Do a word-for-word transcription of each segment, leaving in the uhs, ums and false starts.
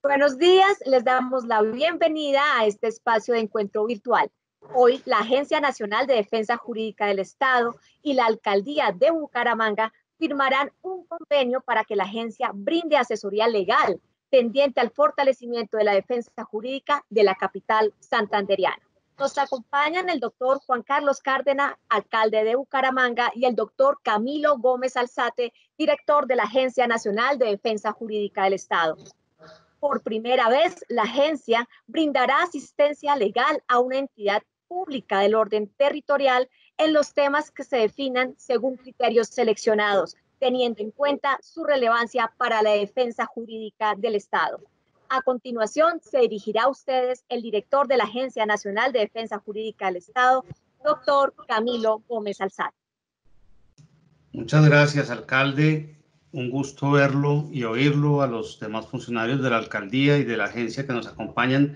Buenos días, les damos la bienvenida a este espacio de encuentro virtual. Hoy, la Agencia Nacional de Defensa Jurídica del Estado y la Alcaldía de Bucaramanga firmarán un convenio para que la agencia brinde asesoría legal tendiente al fortalecimiento de la defensa jurídica de la capital santandereana. Nos acompañan el doctor Juan Carlos Cárdenas, alcalde de Bucaramanga, y el doctor Camilo Gómez Alzate, director de la Agencia Nacional de Defensa Jurídica del Estado. Por primera vez, la agencia brindará asistencia legal a una entidad pública del orden territorial en los temas que se definan según criterios seleccionados, teniendo en cuenta su relevancia para la defensa jurídica del Estado. A continuación, se dirigirá a ustedes el director de la Agencia Nacional de Defensa Jurídica del Estado, doctor Camilo Gómez Alzate. Muchas gracias, alcalde. Un gusto verlo y oírlo, a los demás funcionarios de la alcaldía y de la agencia que nos acompañan.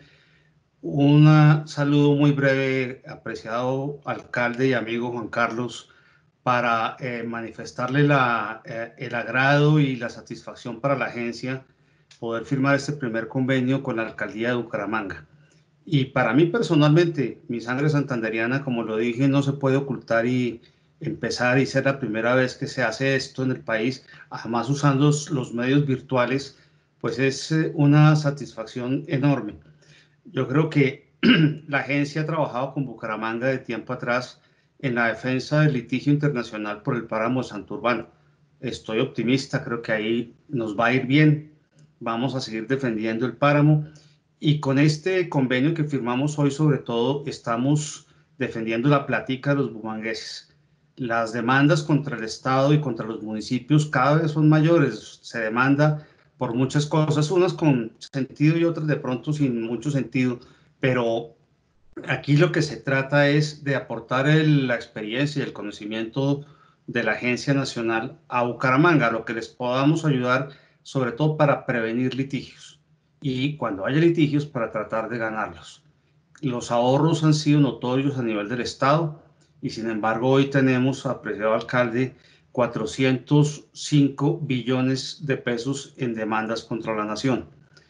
Un saludo muy breve, apreciado alcalde y amigo Juan Carlos, para eh, manifestarle la, eh, el agrado y la satisfacción para la agencia poder firmar este primer convenio con la alcaldía de Bucaramanga. Y para mí personalmente, mi sangre santandereana, como lo dije, no se puede ocultar y empezar y ser la primera vez que se hace esto en el país, además usando los medios virtuales, pues es una satisfacción enorme. Yo creo que la agencia ha trabajado con Bucaramanga de tiempo atrás en la defensa del litigio internacional por el páramo de Santurbán. Estoy optimista, creo que ahí nos va a ir bien, vamos a seguir defendiendo el páramo, y con este convenio que firmamos hoy, sobre todo, estamos defendiendo la plática de los bumangueses. Las demandas contra el Estado y contra los municipios cada vez son mayores. Se demanda por muchas cosas, unas con sentido y otras de pronto sin mucho sentido, pero aquí lo que se trata es de aportar el, la experiencia y el conocimiento de la Agencia Nacional a Bucaramanga, lo que les podamos ayudar, sobre todo para prevenir litigios y cuando haya litigios para tratar de ganarlos. Los ahorros han sido notorios a nivel del Estado, y sin embargo hoy tenemos, apreciado alcalde, cuatrocientos cinco billones de pesos en demandas contra la nación.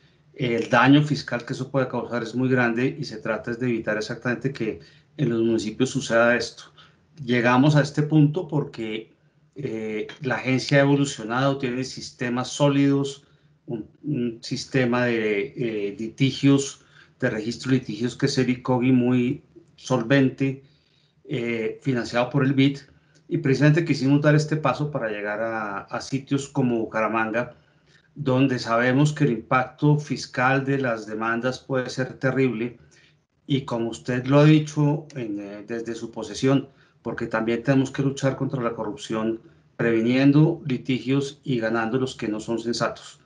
El daño fiscal que eso puede causar es muy grande y se trata de evitar exactamente que en los municipios suceda esto. Llegamos a este punto porque eh, la agencia ha evolucionado, tiene sistemas sólidos, un, un sistema de eh, litigios, de registro de litigios que es el I C O G I muy solvente, eh, financiado por el B I D, y precisamente quisimos dar este paso para llegar a, a sitios como Bucaramanga, donde sabemos que el impacto fiscal de las demandas puede ser terrible, y como usted lo ha dicho en, eh, desde su posesión, porque también tenemos que luchar contra la corrupción, previniendo litigios y ganando los que no son sensatos.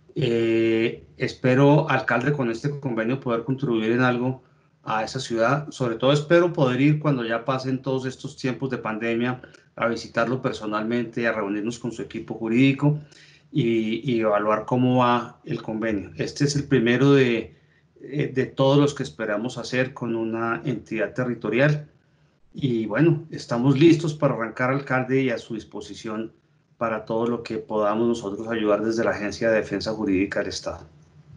Eh, espero, alcalde, con este convenio poder contribuir en algo a esa ciudad. Sobre todo espero poder ir cuando ya pasen todos estos tiempos de pandemia a visitarlo personalmente, a reunirnos con su equipo jurídico y, y evaluar cómo va el convenio. Este es el primero de, de todos los que esperamos hacer con una entidad territorial. Y bueno, estamos listos para arrancar, alcalde, y a su disposición para todo lo que podamos nosotros ayudar desde la Agencia de Defensa Jurídica del Estado.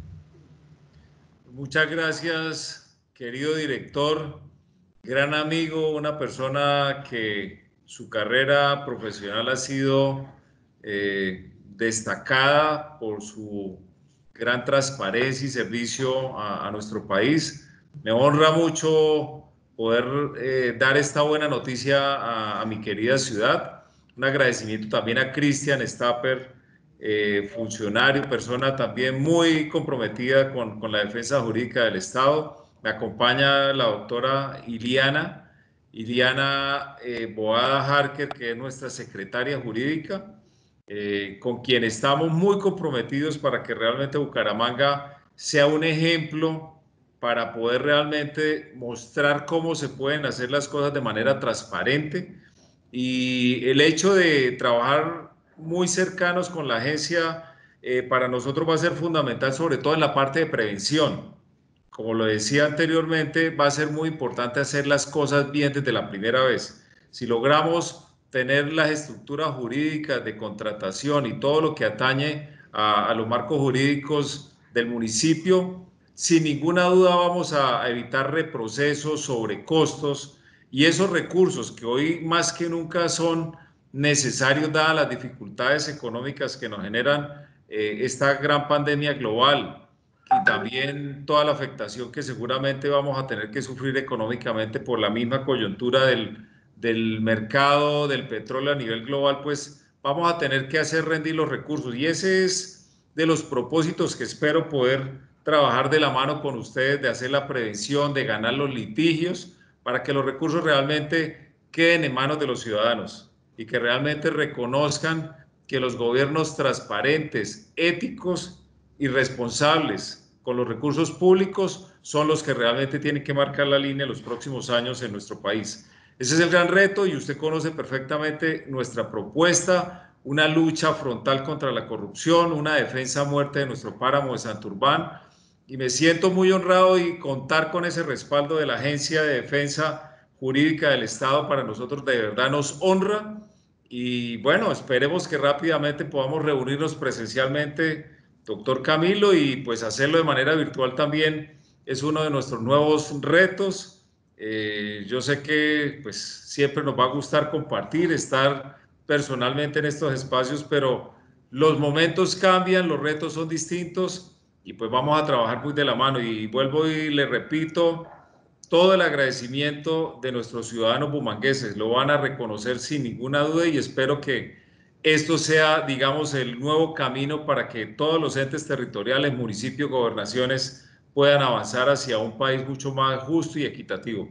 Muchas gracias, querido director, gran amigo, una persona que su carrera profesional ha sido eh, destacada por su gran transparencia y servicio a, a nuestro país. Me honra mucho poder eh, dar esta buena noticia a, a mi querida ciudad. Un agradecimiento también a Cristian Stapper, eh, funcionario, persona también muy comprometida con, con la defensa jurídica del Estado. Me acompaña la doctora Iliana, Iliana eh, Boada Harker, que es nuestra secretaria jurídica, eh, con quien estamos muy comprometidos para que realmente Bucaramanga sea un ejemplo para poder realmente mostrar cómo se pueden hacer las cosas de manera transparente. Y el hecho de trabajar muy cercanos con la agencia eh, para nosotros va a ser fundamental, sobre todo en la parte de prevención. Como lo decía anteriormente, va a ser muy importante hacer las cosas bien desde la primera vez. Si logramos tener las estructuras jurídicas de contratación y todo lo que atañe a, a los marcos jurídicos del municipio. Sin ninguna duda vamos a evitar reprocesos, sobrecostos y esos recursos que hoy más que nunca son necesarios dadas las dificultades económicas que nos generan eh, esta gran pandemia global y también toda la afectación que seguramente vamos a tener que sufrir económicamente por la misma coyuntura del, del mercado del petróleo a nivel global, pues vamos a tener que hacer rendir los recursos y ese es de los propósitos que espero poder trabajar de la mano con ustedes, de hacer la prevención, de ganar los litigios, para que los recursos realmente queden en manos de los ciudadanos y que realmente reconozcan que los gobiernos transparentes, éticos y responsables con los recursos públicos son los que realmente tienen que marcar la línea en los próximos años en nuestro país. Ese es el gran reto y usted conoce perfectamente nuestra propuesta, una lucha frontal contra la corrupción, una defensa a muerte de nuestro páramo de Santurbán. Y me siento muy honrado y contar con ese respaldo de la Agencia de Defensa Jurídica del Estado para nosotros de verdad nos honra. Y bueno, esperemos que rápidamente podamos reunirnos presencialmente, doctor Camilo, y pues hacerlo de manera virtual también es uno de nuestros nuevos retos. Eh, yo sé que pues siempre nos va a gustar compartir, estar personalmente en estos espacios, pero los momentos cambian, los retos son distintos y pues vamos a trabajar muy de la mano. Y vuelvo y le repito, todo el agradecimiento de nuestros ciudadanos bumangueses, lo van a reconocer sin ninguna duda y espero que esto sea, digamos, el nuevo camino para que todos los entes territoriales, municipios, gobernaciones puedan avanzar hacia un país mucho más justo y equitativo.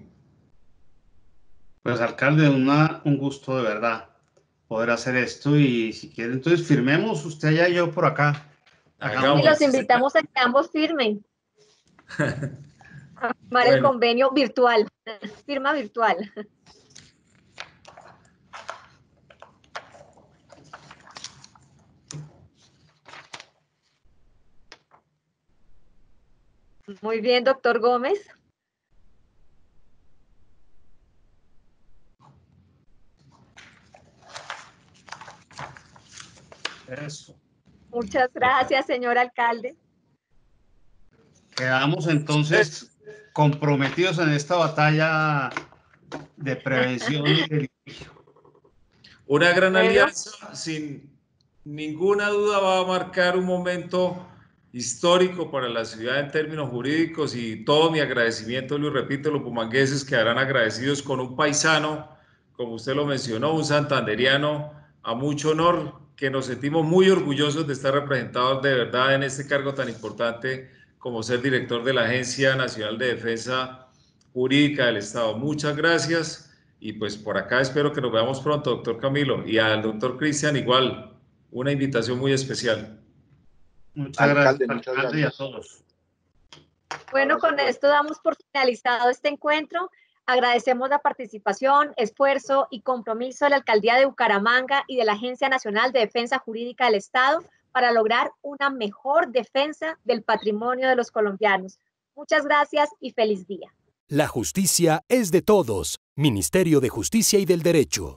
Pues alcalde, una, un gusto de verdad poder hacer esto y si quiere entonces firmemos usted allá y yo por acá. Y los invitamos a que ambos firmen. A firmar bueno. el convenio virtual, firma virtual. Muy bien, doctor Gómez. Eso. Muchas gracias, señor alcalde. Quedamos entonces comprometidos en esta batalla de prevención y de litigio. Una gran alianza, sin ninguna duda, va a marcar un momento histórico para la ciudad en términos jurídicos y todo mi agradecimiento, lo repito, los bumangueses quedarán agradecidos con un paisano, como usted lo mencionó, un santanderiano a mucho honor, que nos sentimos muy orgullosos de estar representados de verdad en este cargo tan importante como ser director de la Agencia Nacional de Defensa Jurídica del Estado. Muchas gracias y pues por acá espero que nos veamos pronto, doctor Camilo, y al doctor Cristian igual, una invitación muy especial. Muchas alcalde, gracias, muchas alcalde, gracias. Y a todos. Bueno, con esto damos por finalizado este encuentro. Agradecemos la participación, esfuerzo y compromiso de la Alcaldía de Bucaramanga y de la Agencia Nacional de Defensa Jurídica del Estado para lograr una mejor defensa del patrimonio de los colombianos. Muchas gracias y feliz día. La justicia es de todos. Ministerio de Justicia y del Derecho.